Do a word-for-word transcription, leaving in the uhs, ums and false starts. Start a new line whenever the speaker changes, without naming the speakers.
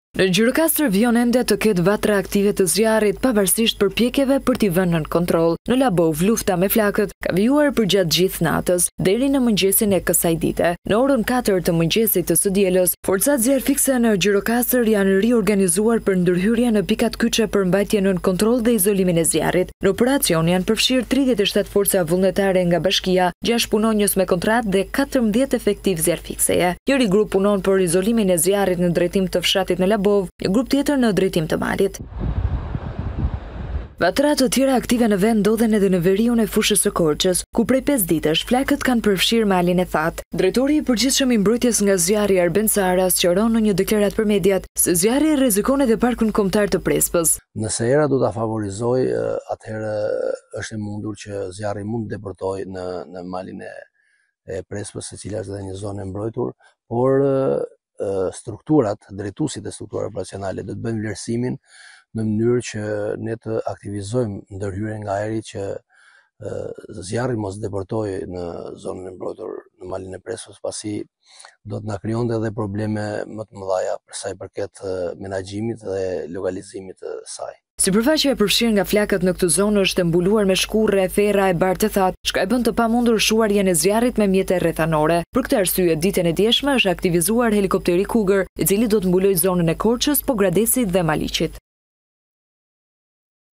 Në Gjirokastër vijon ende të ketë vatra aktive të zjarrit pavarësisht përpjekjeve për t'i vënë nën kontroll. Në Labov, lufta me flakët ka vijuar përgjatë gjithë natës deri në mëngjesin e kësaj dite. Në orën katër të mëngjesit të së dielës, forcat zjarrfikse në Gjirokastër janë riorganizuar për ndërhyrje në pikat kyçe për mbajtje nën kontroll dhe izolimin e zjarrit. Në operacion janë përfshirë tridhjetë e shtatë forca vullnetare nga bashkia, gjashtë punonjës me kontratë dhe katërmbëdhjetë efektiv zjarrfikseje. Njëri grup punon për izolimin e zjarrit në drejtim të fshatit në Labov, një grup tjetër në drejtim të malit. Vatra të tjera aktive në vend ndodhen edhe në veriun e fushës së Korçës, ku prej pesë ditësh flakët kanë përfshirë malin e thatë. Drejtori i përgjithshëm i mbrojtjes nga zjarri Arben Sara sqaron në një deklaratë për mediat se zjarri rrezikon edhe parkun kombëtar të Prespës.
Nëse era do ta favorizoj, atëherë është e mundur që zjarri mund të depërtojë në në malin e, e Prespës, e cila është edhe një zonë e mbrojtur, por strukturat, drejtuesit e strukturave operacionale do të bëjnë vlerësimin në mënyrë që ne të aktivizojmë ndërhyrjen nga ajri që zjarri mos depërtojë në zonën e mbrojtur në malin e Prespës, pasi do të na krijonte edhe probleme më të mëdha për sa i përket menaxhimit dhe lokalizimit të saj.
Sipërfaqja e përfshirë nga flakët në këtë zonë është e mbuluar me shkurre, ferra e bartë të thatë, çka e bën të pamundur shuarjen e zjarrit me mjete rrethanore. Për këtë arsye, ditën e djeshme është aktivizuar helikopteri Cougar, i cili do të mbulojë zonën e Korçës, Pogradesit dhe Maliqit.